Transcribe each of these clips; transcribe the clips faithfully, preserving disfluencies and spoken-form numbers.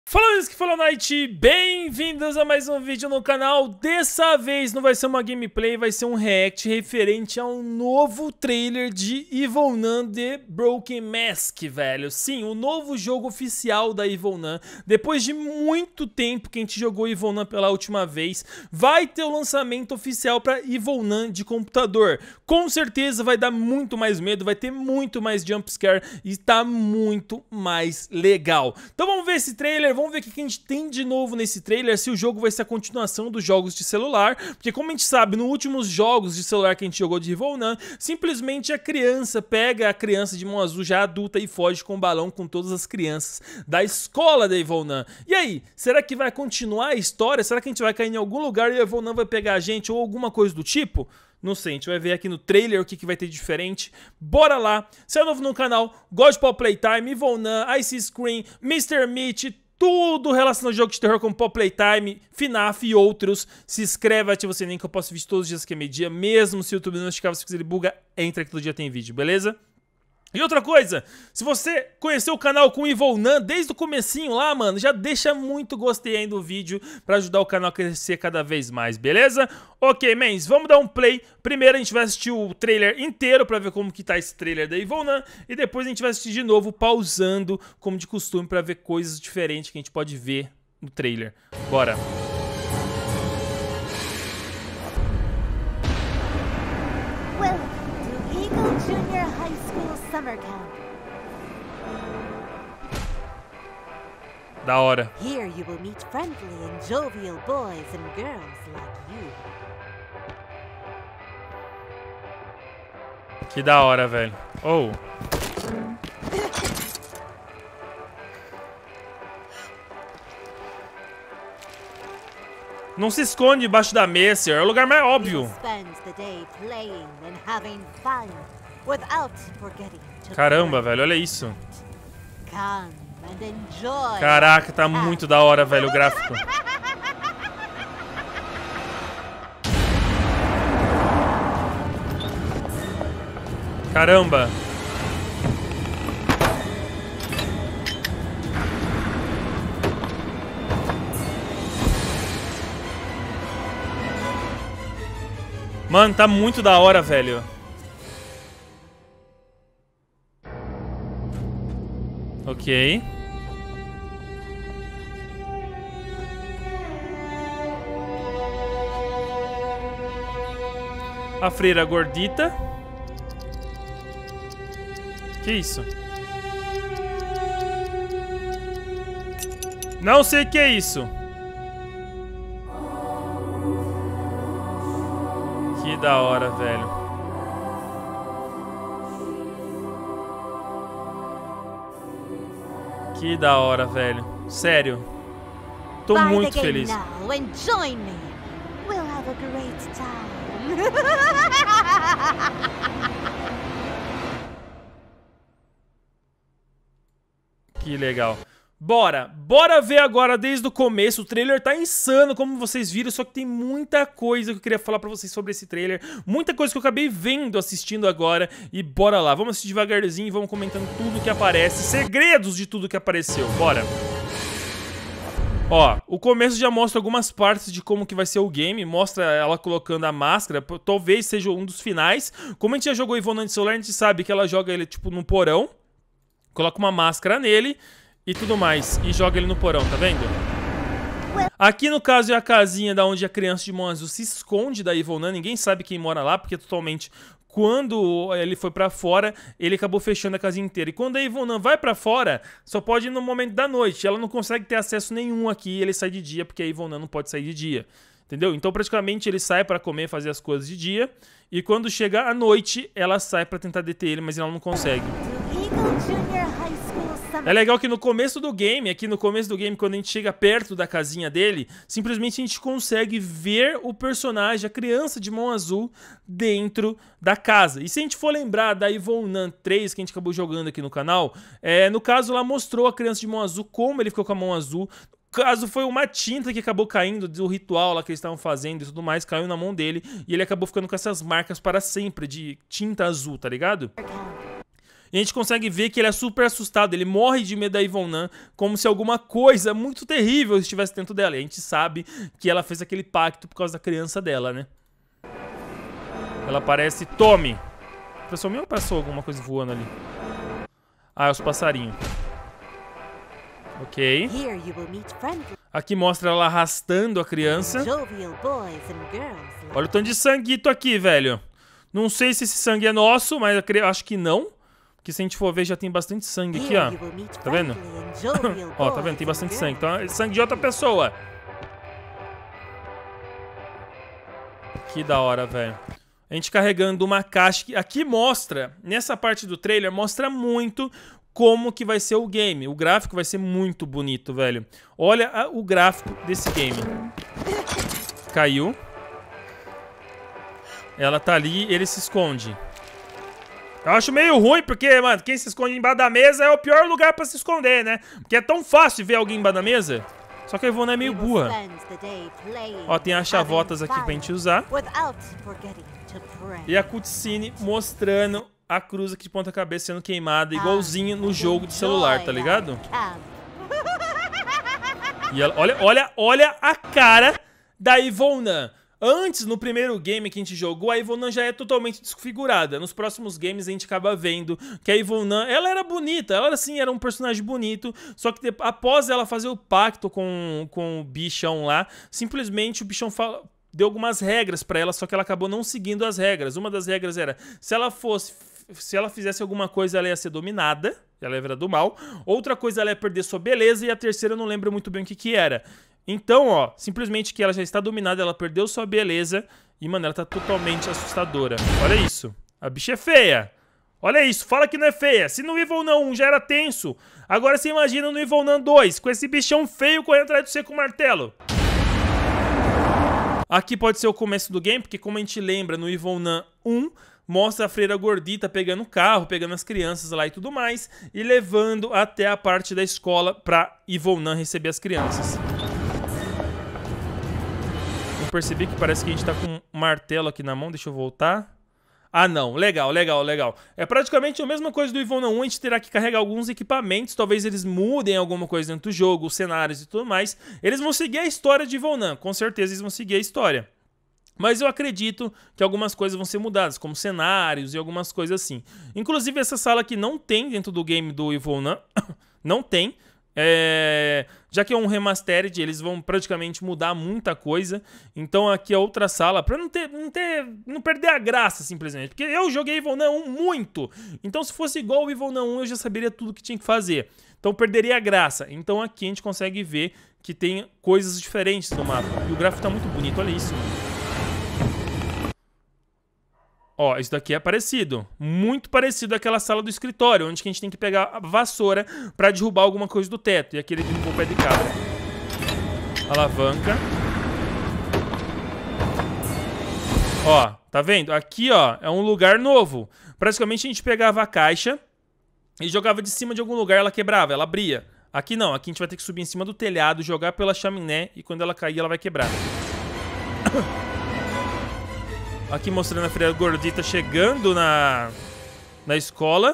Fala isso que falou Night, bem-vindos a mais um vídeo no canal. Dessa vez não vai ser uma gameplay, vai ser um react referente a um novo trailer de Evil Nun The Broken Mask, velho. Sim, o novo jogo oficial da Evil Nun. Depois de muito tempo que a gente jogou Evil Nun pela última vez, vai ter o lançamento oficial para Evil Nun de computador. Com certeza vai dar muito mais medo, vai ter muito mais jumpscare e tá muito mais legal. Então vamos ver esse trailer. Vamos ver o que a gente tem de novo nesse trailer, se o jogo vai ser a continuação dos jogos de celular, porque como a gente sabe, nos últimos jogos de celular que a gente jogou de Evil Nun, simplesmente a criança pega a criança de mão azul já adulta e foge com o balão com todas as crianças da escola da Evil Nun. E aí, será que vai continuar a história? Será que a gente vai cair em algum lugar e a Evil Nun vai pegar a gente ou alguma coisa do tipo? Não sei, a gente vai ver aqui no trailer o que, que vai ter diferente. Bora lá! Se é novo no canal, gosta de Paw Playtime, Evil Nun, Ice Screen, mister Meat, tudo relacionado ao jogo de terror como Paw Playtime, F NAF e outros. Se inscreve, ativa o sininho que eu posto vídeo todos os dias que é meio-dia. Mesmo se o YouTube não notificar, se ele buga, entra que todo dia tem vídeo, beleza? E outra coisa, se você conheceu o canal com Evil Nun desde o comecinho lá, mano, já deixa muito gostei aí do vídeo pra ajudar o canal a crescer cada vez mais, beleza? Ok, mens, vamos dar um play. Primeiro a gente vai assistir o trailer inteiro pra ver como que tá esse trailer da Evil Nun. E depois a gente vai assistir de novo, pausando, como de costume, pra ver coisas diferentes que a gente pode ver no trailer. Bora! Summer camp. Da hora. Here you will meet friendly and jovial boys and girls like you. Que da hora, velho. Oh. Não se esconde debaixo da mesa, é o lugar mais óbvio. Caramba, velho, olha isso. Caraca, tá muito da hora, velho, o gráfico. Caramba. Mano, tá muito da hora, velho. Ok. A freira gordita. Que isso? Não sei o que é isso. Que da hora, velho. Que da hora, velho. Sério. Tô muito feliz. Que legal. Bora, bora ver agora desde o começo. O trailer tá insano, como vocês viram, só que tem muita coisa que eu queria falar pra vocês sobre esse trailer. Muita coisa que eu acabei vendo, assistindo agora. E bora lá, vamos assistir devagarzinho e vamos comentando tudo que aparece. Segredos de tudo que apareceu, bora. Ó, o começo já mostra algumas partes de como que vai ser o game. Mostra ela colocando a máscara, talvez seja um dos finais. Como a gente já jogou Evil Nun de celular, a gente sabe que ela joga ele tipo num porão. Coloca uma máscara nele e tudo mais, e joga ele no porão, tá vendo? Aqui no caso é a casinha da onde a criança de mão azul se esconde da Evil Nun. Ninguém sabe quem mora lá, porque totalmente quando ele foi pra fora, ele acabou fechando a casinha inteira. E quando a Evil Nun vai pra fora, só pode ir no momento da noite. Ela não consegue ter acesso nenhum aqui, ele sai de dia, porque a Evil Nun não pode sair de dia. Entendeu? Então praticamente ele sai pra comer, fazer as coisas de dia, e quando chega à noite, ela sai pra tentar deter ele, mas ela não consegue. É legal que no começo do game, aqui no começo do game, quando a gente chega perto da casinha dele, simplesmente a gente consegue ver o personagem, a criança de mão azul, dentro da casa. E se a gente for lembrar da Evil Nun três, que a gente acabou jogando aqui no canal, é, no caso ela mostrou a criança de mão azul, como ele ficou com a mão azul. No caso, foi uma tinta que acabou caindo do ritual lá que eles estavam fazendo e tudo mais, caiu na mão dele, e ele acabou ficando com essas marcas para sempre de tinta azul, tá ligado? E a gente consegue ver que ele é super assustado, ele morre de medo da Yvonne, como se alguma coisa muito terrível estivesse dentro dela. E a gente sabe que ela fez aquele pacto por causa da criança dela, né? Ela parece... Tome! Passou mesmo ou passou alguma coisa voando ali? Ah, é os passarinhos. Ok. Aqui mostra ela arrastando a criança. Olha o tanto de sanguito aqui, velho. Não sei se esse sangue é nosso, mas eu creio, acho que não. Porque se a gente for ver, já tem bastante sangue aqui, ó. Tá vendo? Ó, tá vendo? Tem bastante sangue. Então é sangue de outra pessoa. Que da hora, velho. A gente carregando uma caixa. Aqui mostra, nessa parte do trailer, mostra muito como que vai ser o game. O gráfico vai ser muito bonito, velho. Olha a, o gráfico desse game. Caiu. Ela tá ali, ele se esconde. Eu acho meio ruim, porque, mano, quem se esconde embaixo da mesa é o pior lugar pra se esconder, né? Porque é tão fácil ver alguém embaixo da mesa. Só que a Yvonne é meio burra. Ó, tem as chavotas aqui pra gente usar. E a cutscene mostrando a cruz aqui de ponta cabeça sendo queimada, igualzinho no jogo de celular, tá ligado? E ela, olha, olha, olha a cara da Yvonne. Antes, no primeiro game que a gente jogou, a Yvonne já é totalmente desfigurada. Nos próximos games a gente acaba vendo que a Yvonne, ela era bonita, ela sim era um personagem bonito, só que depois, após ela fazer o pacto com, com o bichão lá, simplesmente o bichão fala, deu algumas regras pra ela, só que ela acabou não seguindo as regras. Uma das regras era, se ela fosse, se ela fizesse alguma coisa, ela ia ser dominada, ela ia virar do mal. Outra coisa, ela ia perder sua beleza, e a terceira eu não lembro muito bem o que que era. Então, ó, simplesmente que ela já está dominada, ela perdeu sua beleza e, mano, ela tá totalmente assustadora. Olha isso. A bicha é feia. Olha isso, fala que não é feia. Se no Yvonne um já era tenso, agora você imagina no Yvonne dois, com esse bichão feio correndo atrás de você com o martelo. Aqui pode ser o começo do game, porque como a gente lembra, no Yvonne um, mostra a freira gordita pegando o carro, pegando as crianças lá e tudo mais, e levando até a parte da escola pra Yvonne receber as crianças. Percebi que parece que a gente tá com um martelo aqui na mão. Deixa eu voltar. Ah, não. Legal, legal, legal. É praticamente a mesma coisa do Yvonne um. A gente terá que carregar alguns equipamentos. Talvez eles mudem alguma coisa dentro do jogo, os cenários e tudo mais. Eles vão seguir a história de Yvonne. Com certeza eles vão seguir a história. Mas eu acredito que algumas coisas vão ser mudadas, como cenários e algumas coisas assim. Inclusive essa sala aqui não tem dentro do game do Yvonne. Não tem. É... Já que é um remastered, eles vão praticamente mudar muita coisa. Então aqui é outra sala, pra não ter, não ter, não perder a graça simplesmente. Porque eu joguei Yvonne um muito. Então se fosse igual o Yvonne um, eu já saberia tudo que tinha que fazer. Então perderia a graça. Então aqui a gente consegue ver que tem coisas diferentes no mapa. E o gráfico tá muito bonito, olha isso, mano. Ó, isso daqui é parecido. Muito parecido àquela sala do escritório, onde que a gente tem que pegar a vassoura pra derrubar alguma coisa do teto. E aqui ele derrubou o pé de cabra. Alavanca. Ó, tá vendo? Aqui, ó, é um lugar novo. Praticamente a gente pegava a caixa e jogava de cima de algum lugar, ela quebrava, ela abria. Aqui não, aqui a gente vai ter que subir em cima do telhado, jogar pela chaminé e quando ela cair, ela vai quebrar. Aqui mostrando a freira gordita chegando na, na escola.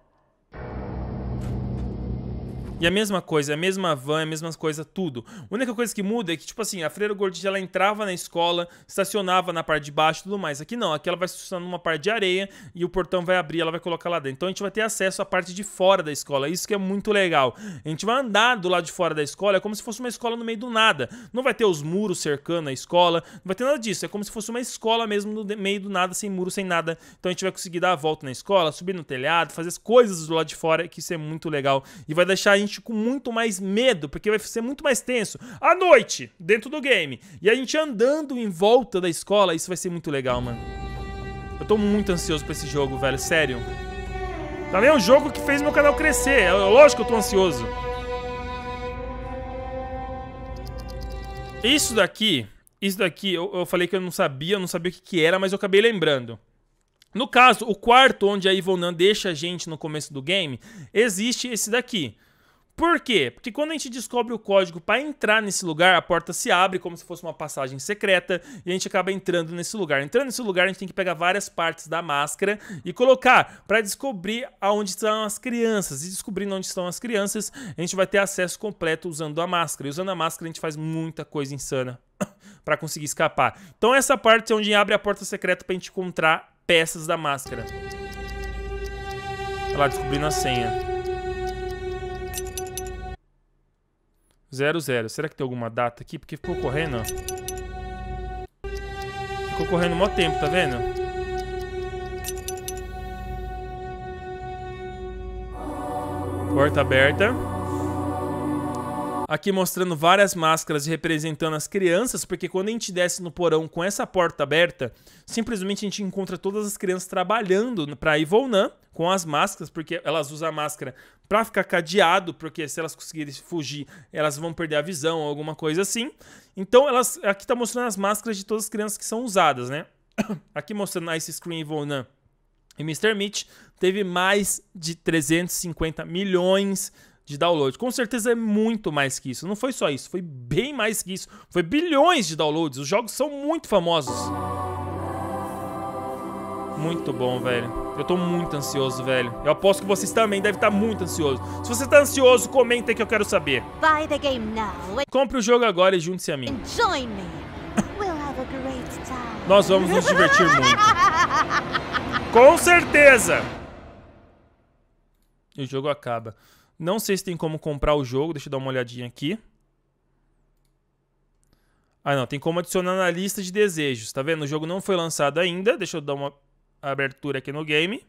E a mesma coisa, a mesma van, a mesma coisa, tudo. A única coisa que muda é que, tipo assim, a freira gordita, ela entrava na escola, estacionava na parte de baixo e tudo mais. Aqui não, aqui ela vai estacionar numa parte de areia e o portão vai abrir, ela vai colocar lá dentro. Então a gente vai ter acesso à parte de fora da escola, isso que é muito legal. A gente vai andar do lado de fora da escola, é como se fosse uma escola no meio do nada. Não vai ter os muros cercando a escola, não vai ter nada disso. É como se fosse uma escola mesmo no meio do nada, sem muro, sem nada. Então a gente vai conseguir dar a volta na escola, subir no telhado, fazer as coisas do lado de fora, que isso é muito legal. E vai deixar a gente com muito mais medo, porque vai ser muito mais tenso à noite, dentro do game. E a gente andando em volta da escola, isso vai ser muito legal, mano. Eu tô muito ansioso pra esse jogo, velho, sério. Também é um jogo que fez meu canal crescer, é lógico que eu tô ansioso. Isso daqui, isso daqui, eu, eu falei que eu não sabia, eu não sabia o que que era, mas eu acabei lembrando. No caso, o quarto onde a Yvonne deixa a gente no começo do game, existe esse daqui. Por quê? Porque quando a gente descobre o código para entrar nesse lugar, a porta se abre como se fosse uma passagem secreta e a gente acaba entrando nesse lugar. Entrando nesse lugar, a gente tem que pegar várias partes da máscara e colocar para descobrir aonde estão as crianças. E descobrindo onde estão as crianças, a gente vai ter acesso completo usando a máscara. E usando a máscara, a gente faz muita coisa insana para conseguir escapar. Então essa parte é onde abre a porta secreta pra gente encontrar peças da máscara. Olha lá, descobrindo a senha. Zero, zero. Será que tem alguma data aqui? Porque ficou correndo, ó. Ficou correndo mó tempo, tá vendo? Porta aberta. Aqui mostrando várias máscaras representando as crianças, porque quando a gente desce no porão com essa porta aberta, simplesmente a gente encontra todas as crianças trabalhando pra Evilnan com as máscaras, porque elas usam a máscara pra ficar cadeado, porque se elas conseguirem fugir, elas vão perder a visão ou alguma coisa assim. Então, elas, aqui tá mostrando as máscaras de todas as crianças que são usadas, né? Aqui mostrando Ice Scream Evilnan e mister Meat, teve mais de trezentos e cinquenta milhões de download. Com certeza é muito mais que isso. Não foi só isso, foi bem mais que isso. Foi bilhões de downloads. Os jogos são muito famosos. Muito bom, velho. Eu tô muito ansioso, velho. Eu aposto que vocês também devem estar muito ansiosos. Se você tá ansioso, comenta aí que eu quero saber. Buy the game now. Compre o jogo agora e junte-se a mim. And join me. We'll have a great time. Nós vamos nos divertir muito. Com certeza! E o jogo acaba. Não sei se tem como comprar o jogo. Deixa eu dar uma olhadinha aqui. Ah, não. Tem como adicionar na lista de desejos. Tá vendo? O jogo não foi lançado ainda. Deixa eu dar uma abertura aqui no game.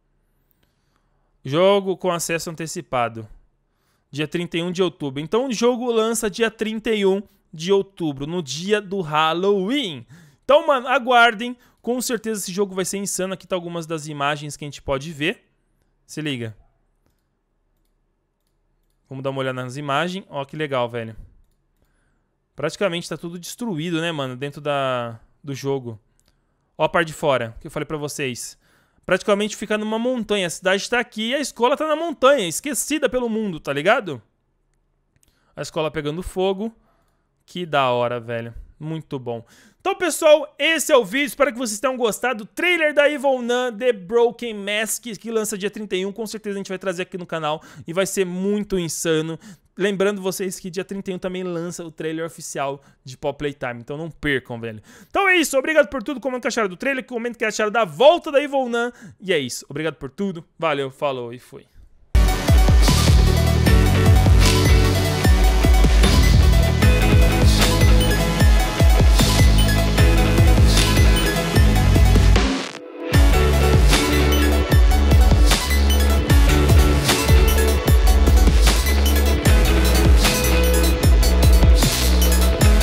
Jogo com acesso antecipado. Dia trinta e um de outubro. Então o jogo lança dia trinta e um de outubro. No dia do Halloween. Então, mano, aguardem. Com certeza esse jogo vai ser insano. Aqui tá algumas das imagens que a gente pode ver. Se liga. Vamos dar uma olhada nas imagens. Ó, que legal, velho. Praticamente tá tudo destruído, né, mano? Dentro da, do jogo. Ó a parte de fora, que eu falei pra vocês. Praticamente fica numa montanha. A cidade tá aqui e a escola tá na montanha. Esquecida pelo mundo, tá ligado? A escola pegando fogo. Que da hora, velho. Muito bom. Então, pessoal, esse é o vídeo. Espero que vocês tenham gostado. Trailer da Evilnan, The Broken Mask, que lança dia trinta e um. Com certeza a gente vai trazer aqui no canal e vai ser muito insano. Lembrando vocês que dia trinta e um também lança o trailer oficial de Pop Playtime. Então não percam, velho. Então é isso. Obrigado por tudo. Comenta o que acharam do trailer. Comenta o que acharam da volta da Evilnan. E é isso. Obrigado por tudo. Valeu, falou e fui.